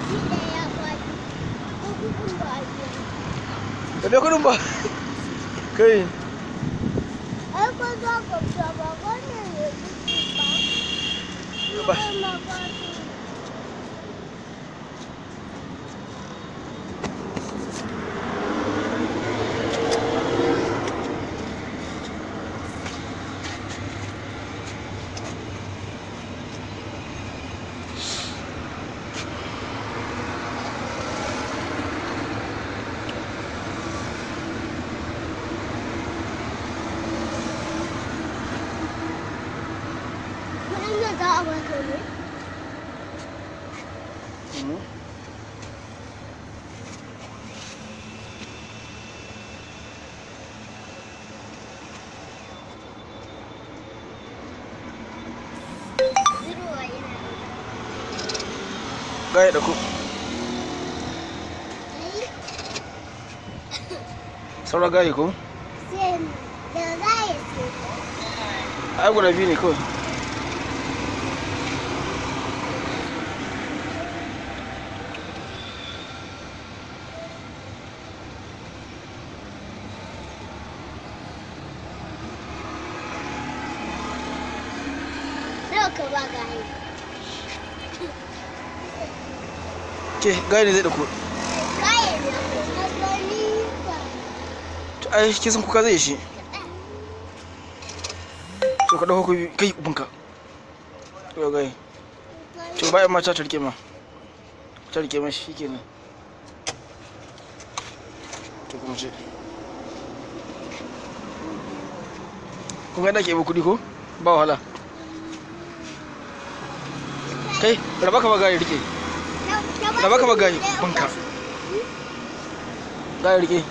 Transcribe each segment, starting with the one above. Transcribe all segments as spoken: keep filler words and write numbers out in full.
Ka biya kuɗin ba? Kai. Ai ko za ka biya ba wannan ne Ba. Za a baka ne? Gaya da ku. Saura gaya ko? Sai da gaya ce. Ai guda biyu ne kawai. Ka ba gaya. Ke gaya ne zai dauko. Gaya ne kuma gani ba. To ai kisan kuka zai shi. To ka dauko kai ubunka. To gaya. To bayan ma ta tarke ma. Ta rike ma shi kenan. To kuma ce. Kun ga da ke ba kudi ko? Ba wahala. Kai, raba ka ba gaya rike. Raba ka ba gaya banka. Gaya rike.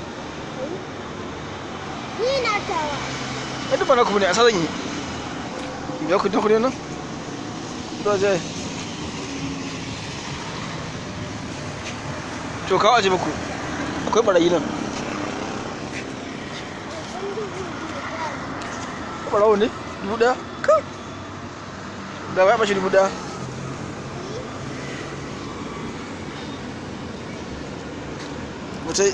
Ni na tawa. Ai duk bana ku ne a sa zan yi. Ya ku dan ku ne nan? To je. To kawo aje muku. Akwai barayi nan. Barawo ne? Dubu ɗaya? Ka. Da wai bashi dubu ɗaya. Mutai.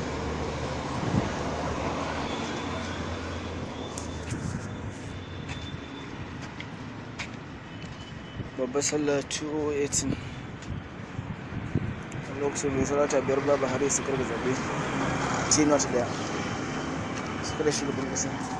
Babbar sallah dubu biyu da sha takwas. Lokacin mai sarauta biyar babu har su karga zaɓe. Ce na ta daya. Suka da shugaban ƙasa.